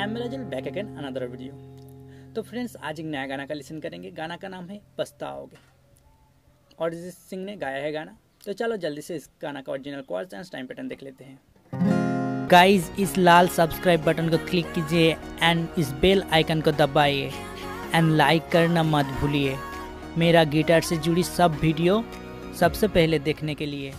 I am Rajal back again another video. तो friends आज एक नया गाना का लिसन करेंगे। गाना का नाम है पछताओगे और अरिजीत सिंह ने गाया है गाना। तो चलो जल्दी से इस गाना का original chords and time pattern देख लेते हैं। गाइस इस लाल सब्सक्राइब बटन को क्लिक कीजिए एंड इस बेल आइकन को दबाइए एंड लाइक करना मत भूलिए मेरा गिटार से जुड़ी सब वीडियो सबसे पहले देखने के लिए।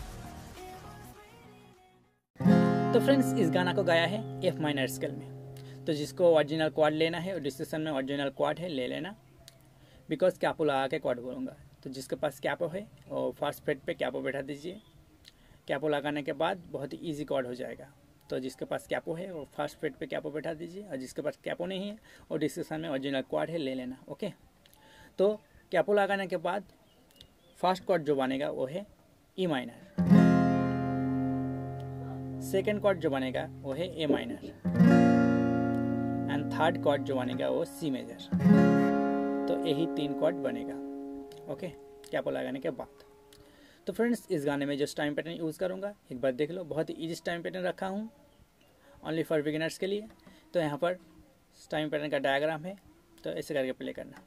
तो फ्रेंड्स इस गाना को गाया है एफ माइनर स्केल में। तो जिसको ओरिजिनल क्वाड लेना है और डिस्क्रिप्शन में ओरिजिनल क्वाड है ले लेना, बिकॉज कैपो लगा के क्वाड बोलूँगा। तो जिसके पास कैपो है और फर्स्ट फ्रेट पे कैपो बैठा दीजिए। कैपो लगाने के बाद बहुत ही ईजी क्वाड हो जाएगा। तो जिसके पास कैपो है वो फर्स्ट फ्रेट पे कैपो बैठा दीजिए और जिसके पास कैपो नहीं है और डिस्क्रिप्शन में ओरिजिनल क्वाड है ले लेना। ओके, तो कैपो लगाने के बाद फर्स्ट क्वाड जो बनेगा वो है ई माइनर, सेकेंड क्वाड जो बनेगा वो है ए माइनर एंड थर्ड क्वाड जो बनेगा वो सी मेजर। तो यही 3 क्वाड बनेगा। ओके, कैपो लगाने के बाद। तो फ्रेंड्स इस गाने में जो टाइम पैटर्न यूज़ करूँगा एक बार देख लो। बहुत ही ईजी टाइम पैटर्न रखा हूँ ओनली फॉर बिगिनर्स के लिए। तो यहाँ पर टाइम पैटर्न का डायग्राम है, तो ऐसे करके प्ले करना।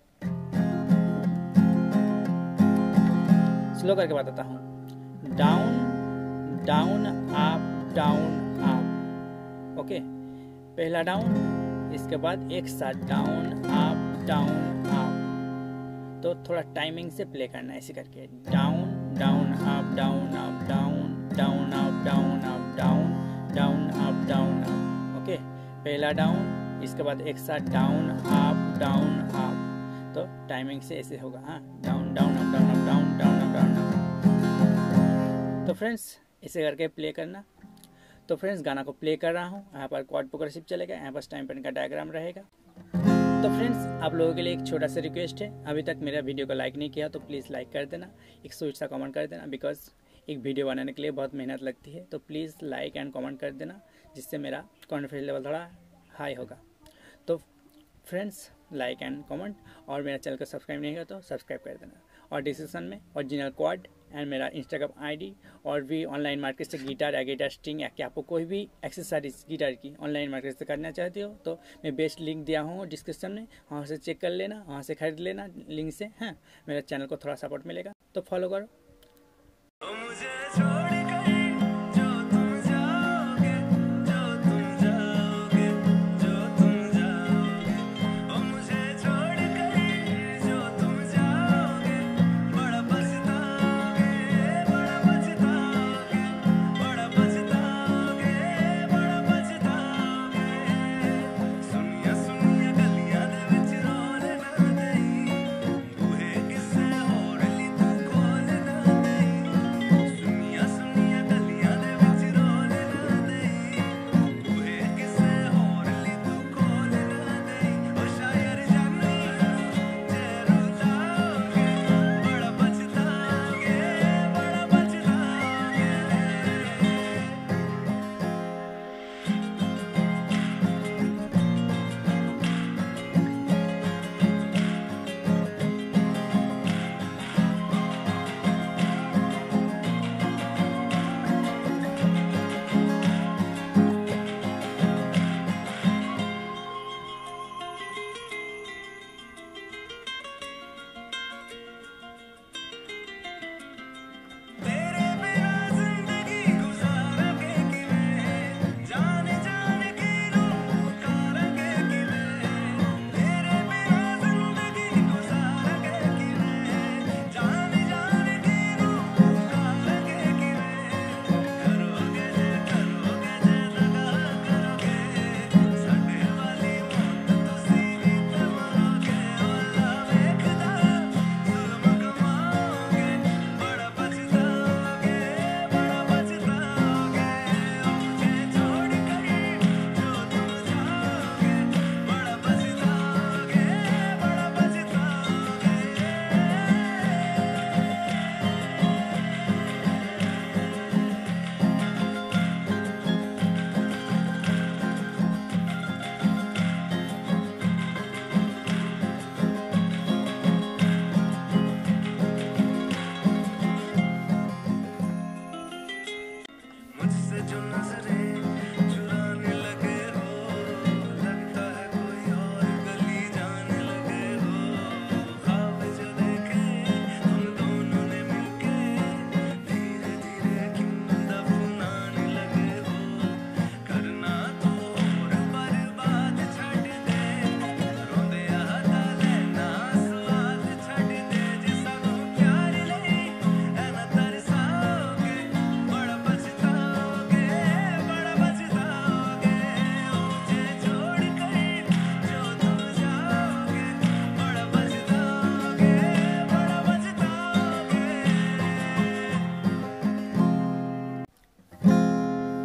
स्लो करके बताता हूँ। Down down up down up. Okay, पहला डाउन, इसके बाद एक साथ डाउन अप डाउन अप। तो थोड़ा टाइमिंग से प्ले करना है ऐसे करके। Down down up down up down down up down up down down up down up. Okay, पहला डाउन, इसके बाद एक साथ डाउन अप डाउन अप। तो टाइमिंग से ऐसे होगा। हाँ, down down up down up down down up down up. तो फ्रेंड्स ऐसे करके प्ले करना। तो फ्रेंड्स गाना को प्ले कर रहा हूँ। यहाँ पर क्वाड प्रोग्रेसिव चलेगा, यहाँ पर टाइम पैटर्न का डायग्राम रहेगा। तो फ्रेंड्स आप लोगों के लिए एक छोटा सा रिक्वेस्ट है, अभी तक मेरा वीडियो को लाइक नहीं किया तो प्लीज़ लाइक कर देना, एक स्वीट सा कमेंट कर देना, बिकॉज एक वीडियो बनाने के लिए बहुत मेहनत लगती है। तो प्लीज़ लाइक एंड कमेंट कर देना, जिससे मेरा कॉन्फिडेंस लेवल थोड़ा हाई होगा। तो फ्रेंड्स लाइक एंड कमेंट और मेरा चैनल को सब्सक्राइब नहीं किया तो सब्सक्राइब कर देना। और डिस्क्रिप्शन में ओरिजिनल क्वाड एंड मेरा इंस्टाग्राम आईडी और भी ऑनलाइन मार्केट से गिटार या गिटार स्ट्रिंग या आपको कोई भी एक्सेसरीज गिटार की ऑनलाइन मार्केट से करना चाहते हो तो मैं बेस्ट लिंक दिया हूँ डिस्क्रिप्शन में, वहाँ से चेक कर लेना, वहाँ से खरीद लेना लिंक से। हाँ, मेरा चैनल को थोड़ा सपोर्ट मिलेगा तो फॉलो करो।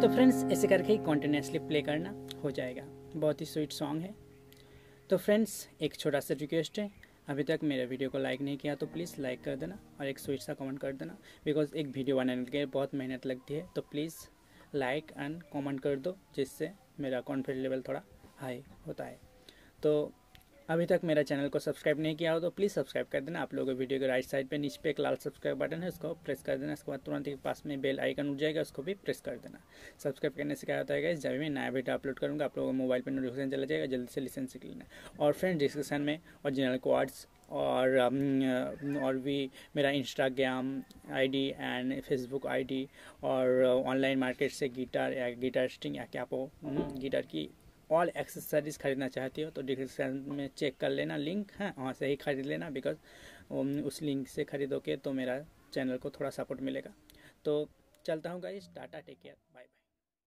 तो फ्रेंड्स ऐसे करके ही कॉन्टिन्यूसली प्ले करना हो जाएगा। बहुत ही स्वीट सॉन्ग है। तो फ्रेंड्स एक छोटा सा रिक्वेस्ट है, अभी तक मेरे वीडियो को लाइक नहीं किया तो प्लीज़ लाइक कर देना और एक स्वीट सा कमेंट कर देना, बिकॉज एक वीडियो बनाने के लिए बहुत मेहनत लगती है। तो प्लीज़ लाइक एंड कमेंट कर दो, जिससे मेरा कॉन्फिडेंस लेवल थोड़ा हाई होता है। तो अभी तक मेरा चैनल को सब्सक्राइब नहीं किया हो तो प्लीज़ सब्सक्राइब कर देना। आप लोगों को वीडियो के राइट साइड पे नीचे पे एक लाल सब्सक्राइब बटन है, उसको प्रेस कर देना। इसके बाद तुरंत ही पास में बेल आइकन उठ जाएगा, उसको भी प्रेस कर देना। सब्सक्राइब करने से क्या होता है गाइस, जब भी नया वीडियो अपलोड करूँगा आप लोगों को मोबाइल पर नोटिफिकेशन चला जाएगा, जल्दी से लिसन सीख लेना। और फ्रेंड डिस्क्रिप्शन में ओरिजिनल कोड्स और भी मेरा Instagram ID and Facebook ID और ऑनलाइन मार्केट से गिटार या गिटारिस्टिंग या क्या आप गिटार की ऑल एक्सेसरीज खरीदना चाहती हो तो डिस्क्रिप्शन में चेक कर लेना लिंक है, वहाँ से ही खरीद लेना, बिकॉज उस लिंक से खरीदोगे तो मेरा चैनल को थोड़ा सपोर्ट मिलेगा। तो चलता हूँ guys, tata, take care, bye bye.